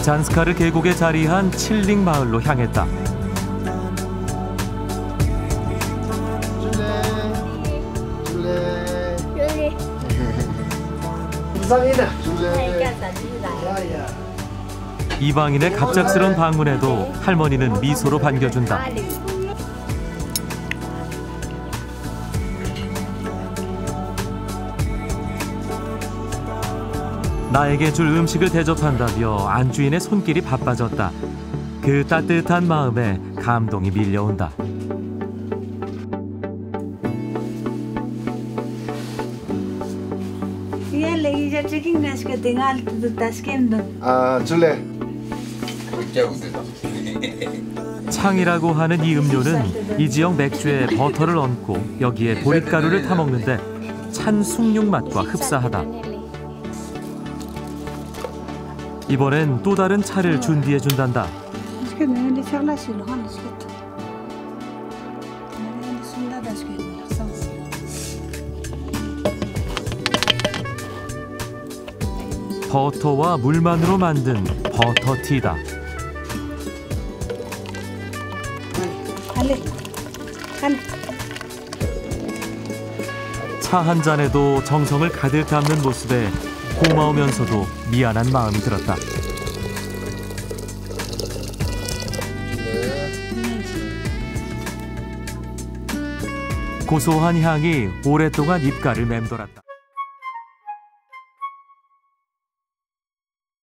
잔스카르 계곡에 자리한 칠링 마을로 향했다. 이방인의 갑작스런 방문에도 할머니는 미소로 반겨준다. 나에게 줄 음식을 대접한다며 안주인의 손길이 바빠졌다. 그 따뜻한 마음에 감동이 밀려온다. 창이라고 하는 이 음료는 이 지역 맥주에 버터를 얹고 여기에 보릿가루를 타먹는데 찬 숭늉 맛과 흡사하다. 이번엔 또 다른 차를 준비해준단다. 버터와 물만으로 만든 버터티다. 차 한 잔에도 정성을 가득 담는 모습에 고마우면서도 미안한 마음이 들었다. 고소한 향이 오랫동안 입가를 맴돌았다.